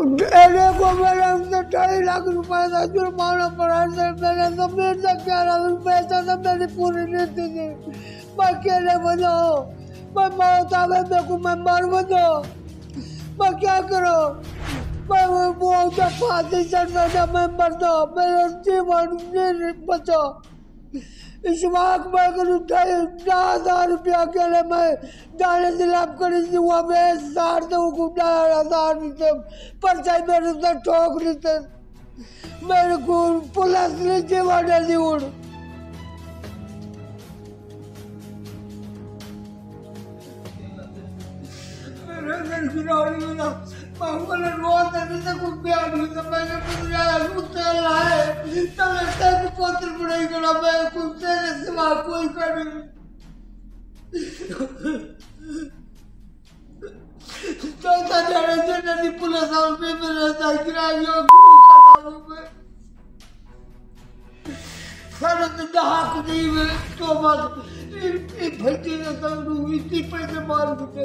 को मेरे हमसे 2.5 लाख रुपए का जुर्माना पड़ा था। मैंने जमीन से 11 पैसा था, मेरी पूरी नहीं थी। मैं अकेले बजाओ, मैं मौत आवे मेरे को, मैं मर बजाओ, मैं क्या करूं? मैं वो जब फांसी चढ़ता था मैं मर जाऊं, मेरा जीवन नहीं बचा। इस वक्त मैं करूँ 10,000 रुपया के लिए मैं जाने से लाभ करी थी। वहाँ पे 10,000 नीचे परचाई मेरे से ठोक नीचे मेरे को पुलिस ने जीवन दी उड़। मेरे गिरावड़ी में ना पागल रोड नहीं था, कुछ बयान नहीं था। मैंने कुछ कुत्ते लाए तब ऐसे को पत्र पढ़ाई करा, मैं कुत्ते ने सिवा कोई कर चौथा जाने से नहीं पुलिस और पे मेरे साथ गिराइयों को खत्म में सारे तो दहाक नहीं में तो बात ये भलती ने सब इतनी पैसे मार दिए।